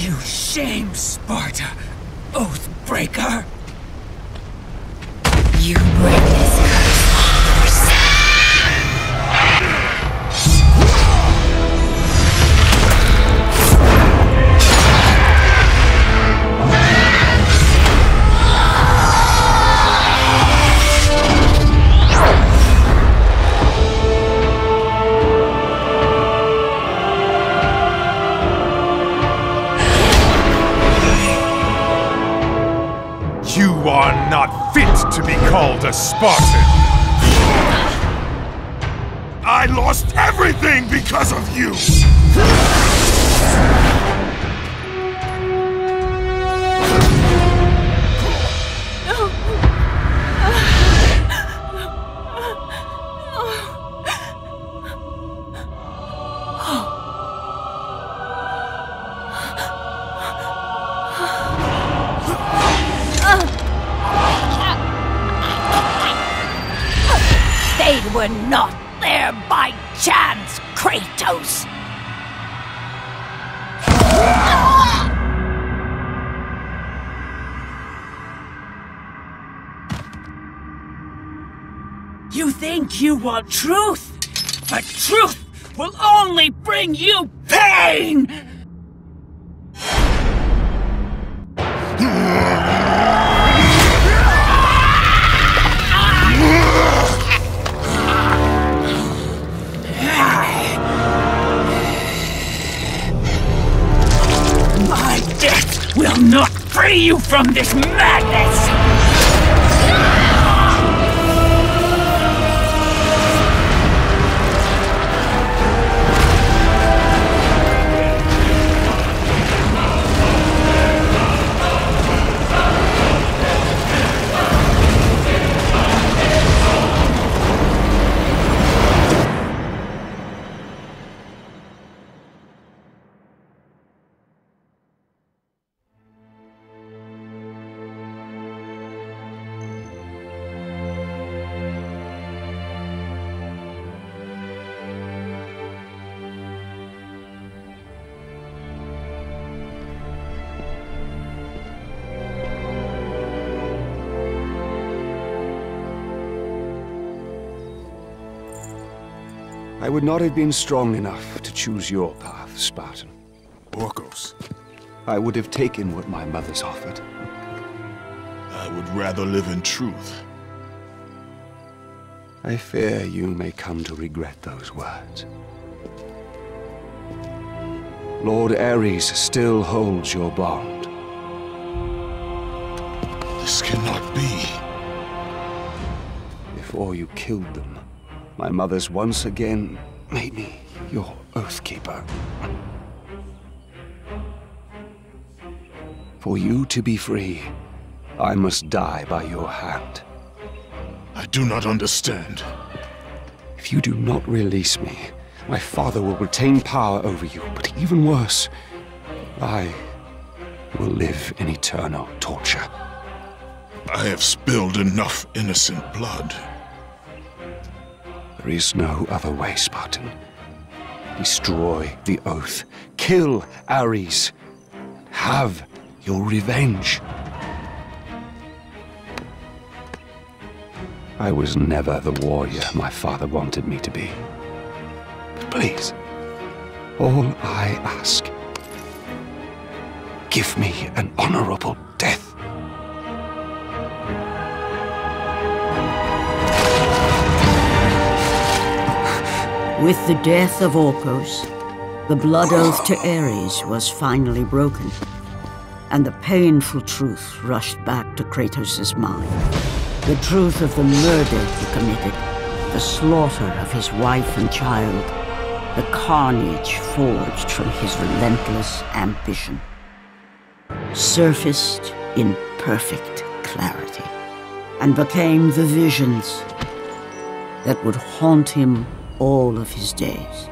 You shame Sparta, Oathbreaker! You break this curse yourself! You are not fit to be called a Spartan! I lost everything because of you! They were not there by chance, Kratos! You think you want truth, but truth will only bring you pain! My death will not free you from this madness! I would not have been strong enough to choose your path, Spartan. Orcos, I would have taken what my mother's offered. I would rather live in truth. I fear you may come to regret those words. Lord Ares still holds your bond. This cannot be. Before you killed them, my mother's once again made me your Oathkeeper. For you to be free, I must die by your hand. I do not understand. If you do not release me, my father will retain power over you, but even worse, I will live in eternal torture. I have spilled enough innocent blood. There is no other way, Spartan. Destroy the Oath. Kill Ares. Have your revenge. I was never the warrior my father wanted me to be. But please, all I ask, give me an honorable death. With the death of Orcos, the blood oath to Ares was finally broken, and the painful truth rushed back to Kratos' mind. The truth of the murder he committed, the slaughter of his wife and child, the carnage forged from his relentless ambition, surfaced in perfect clarity, and became the visions that would haunt him all of his days.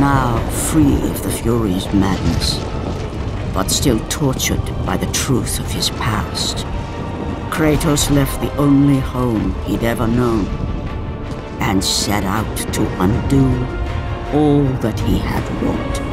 now free of the Furies' madness, but still tortured by the truth of his past, Kratos left the only home he'd ever known and set out to undo all that he had wrought.